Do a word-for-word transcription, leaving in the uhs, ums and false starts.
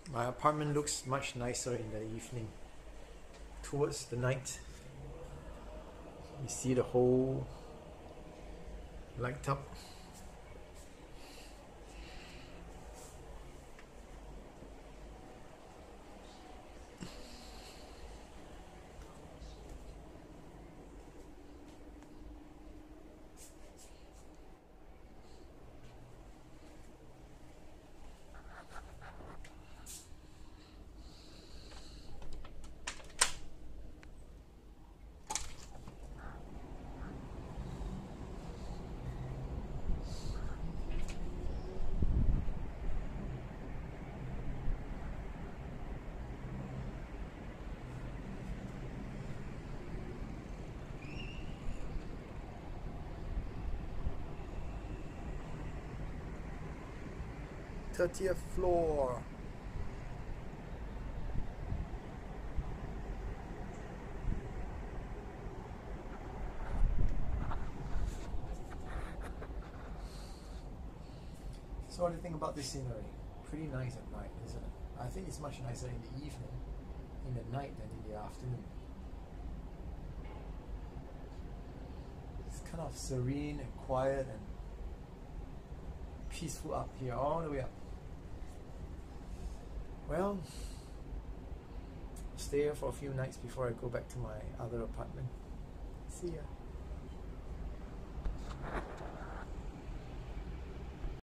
My apartment looks much nicer in the evening. Towards the night, you see the whole light up. thirtieth floor. So what do you think about this scenery? Pretty nice at night, isn't it? I think it's much nicer in the evening, in the night than in the afternoon. It's kind of serene and quiet and peaceful up here, all the way up. Well, stay here for a few nights before I go back to my other apartment. See ya.